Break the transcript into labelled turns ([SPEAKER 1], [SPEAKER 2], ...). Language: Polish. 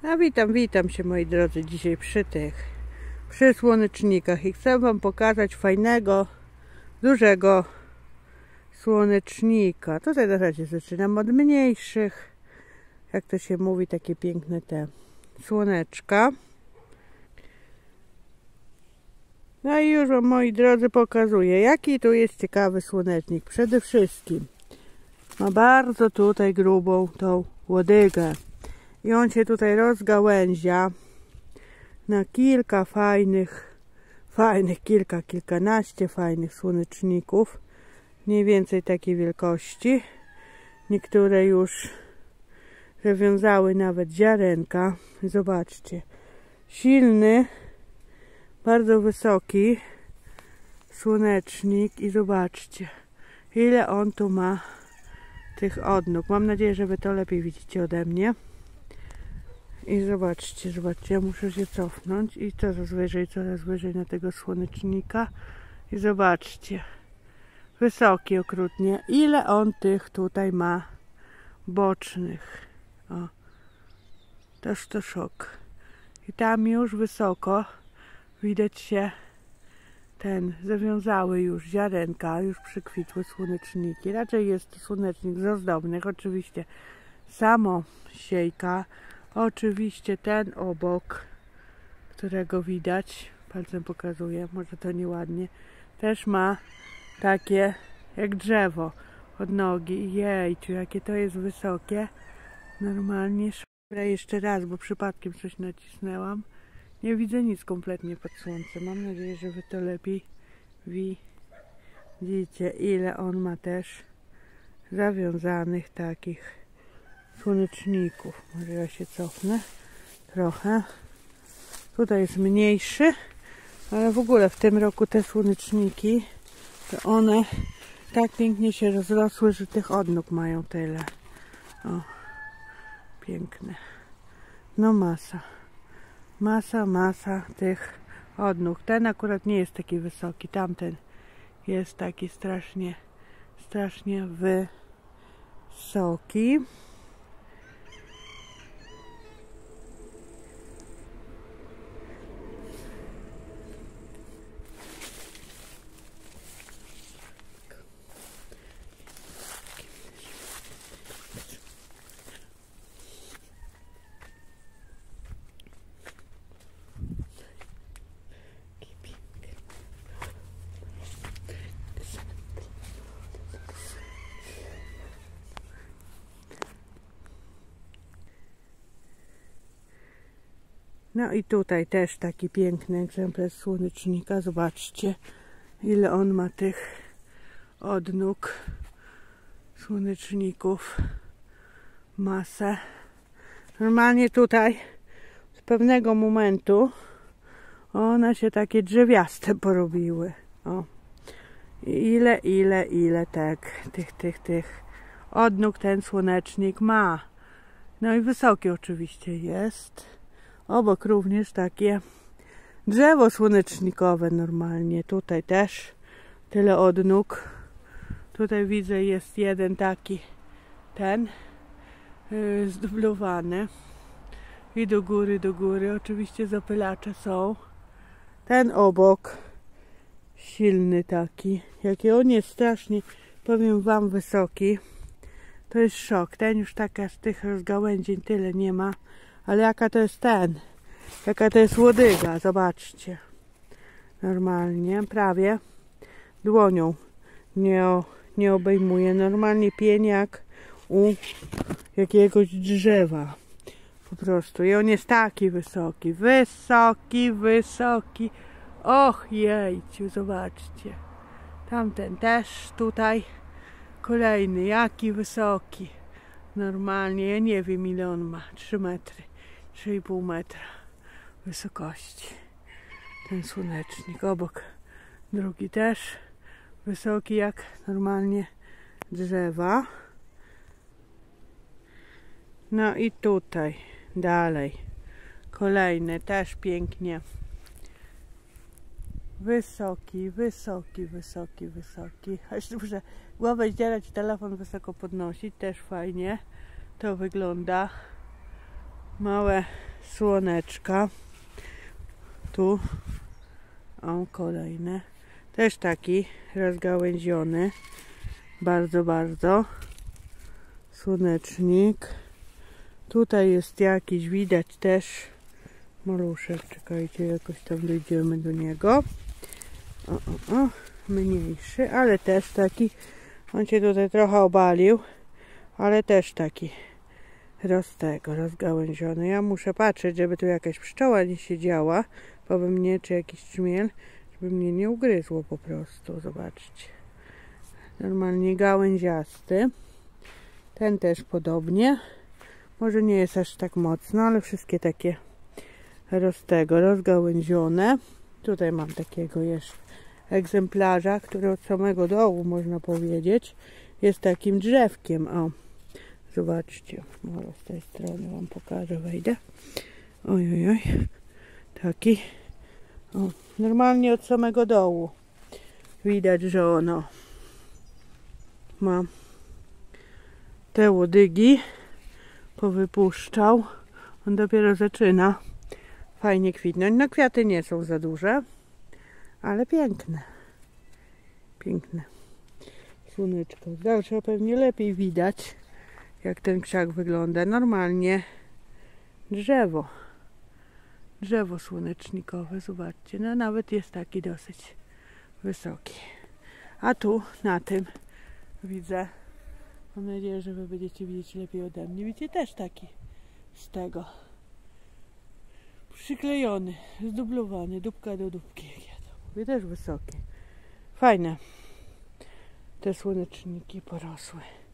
[SPEAKER 1] A witam się moi drodzy dzisiaj przy słonecznikach i chcę wam pokazać fajnego, dużego słonecznika. Tutaj na razie zaczynam od mniejszych, jak to się mówi, takie piękne te słoneczka. No i już wam, moi drodzy, pokazuję, jaki tu jest ciekawy słonecznik. Przede wszystkim ma bardzo tutaj grubą tą łodygę. I on się tutaj rozgałęzia na kilka kilkanaście fajnych słoneczników. Mniej więcej takiej wielkości. Niektóre już zawiązały nawet ziarenka. Zobaczcie. Silny, bardzo wysoki słonecznik i zobaczcie, ile on tu ma tych odnóg. Mam nadzieję, że wy to lepiej widzicie ode mnie. I zobaczcie, ja muszę się cofnąć i coraz wyżej na tego słonecznika. I zobaczcie, wysoki okrutnie, ile on tych tutaj ma bocznych. O, też to szok. I tam już wysoko widać się zawiązały już ziarenka, już przykwitły słoneczniki. Raczej jest to słonecznik z ozdobnych, oczywiście samosiejka. Oczywiście ten obok, którego widać, palcem pokazuję, może to nieładnie, też ma takie jak drzewo od nogi. Jejciu, jakie to jest wysokie. Normalnie. Jeszcze raz, bo przypadkiem coś nacisnęłam. Nie widzę nic kompletnie pod słońcem. Mam nadzieję, że wy to lepiej widzicie, ile on ma też zawiązanych takich słoneczników. Może ja się cofnę trochę. Tutaj jest mniejszy, ale w ogóle w tym roku te słoneczniki, to one tak pięknie się rozrosły, że tych odnóg mają tyle. O, piękne. No masa tych odnóg. Ten akurat nie jest taki wysoki, tamten jest taki strasznie wysoki. No i tutaj też taki piękny egzemplarz słonecznika. Zobaczcie, ile on ma tych odnóg słoneczników. Masę. Normalnie tutaj z pewnego momentu one się takie drzewiaste porobiły. O. Ile tych odnóg ten słonecznik ma. No i wysoki oczywiście jest. Obok również takie drzewo słonecznikowe normalnie. Tutaj też tyle odnóg. Tutaj widzę, jest jeden taki, zdublowany. I do góry. Oczywiście zapylacze są. Ten obok, silny taki. Jaki on jest strasznie, powiem wam, wysoki. To jest szok. Ten już taka z tych rozgałęzień tyle nie ma. Ale jaka to jest jaka to jest łodyga, zobaczcie. Normalnie, prawie dłonią nie obejmuje. Normalnie pień jak u jakiegoś drzewa. Po prostu. I on jest taki wysoki. Och jejciu, zobaczcie. Tamten też tutaj. Kolejny, jaki wysoki. Normalnie, ja nie wiem, ile on ma. 3 metry. 3,5 metra wysokości. Ten słonecznik. Obok drugi też wysoki jak normalnie drzewa. No i tutaj dalej kolejny też pięknie wysoki. Aż muszę głowę zdzierać, telefon wysoko podnosić. Też fajnie to wygląda. Małe słoneczka. Tu o, kolejne. Też taki rozgałęziony. Bardzo, bardzo. Słonecznik. Tutaj jest jakiś, widać też maluszek. Czekajcie, jakoś tam dojdziemy do niego. O, mniejszy, ale też taki. On się tutaj trochę obalił, ale też taki rozgałęziony. Ja muszę patrzeć, żeby tu jakaś pszczoła nie siedziała, bo by mnie, czy jakiś czmiel, żeby mnie nie ugryzło po prostu. Zobaczcie. Normalnie gałęziasty. Ten też podobnie. Może nie jest aż tak mocno, ale wszystkie takie rozgałęzione. Tutaj mam takiego jeszcze egzemplarza, który od samego dołu, można powiedzieć, jest takim drzewkiem. O, zobaczcie, może z tej strony wam pokażę, wejdę. Oj, taki. O, normalnie od samego dołu widać, że ono ma te łodygi, powypuszczał. On dopiero zaczyna fajnie kwitnąć. No, kwiaty nie są za duże, ale piękne. Piękne. Słoneczko. Z dalsza pewnie lepiej widać, jak ten krzak wygląda. Normalnie drzewo. Drzewo słonecznikowe. Zobaczcie. No nawet jest taki dosyć wysoki. A tu na tym widzę. Mam nadzieję, że wy będziecie widzieć lepiej ode mnie. Widzicie, też taki z tego. Przyklejony, zdublowany, dupka do dupki, jak ja to mówię, też wysokie. Fajne te słoneczniki porosły.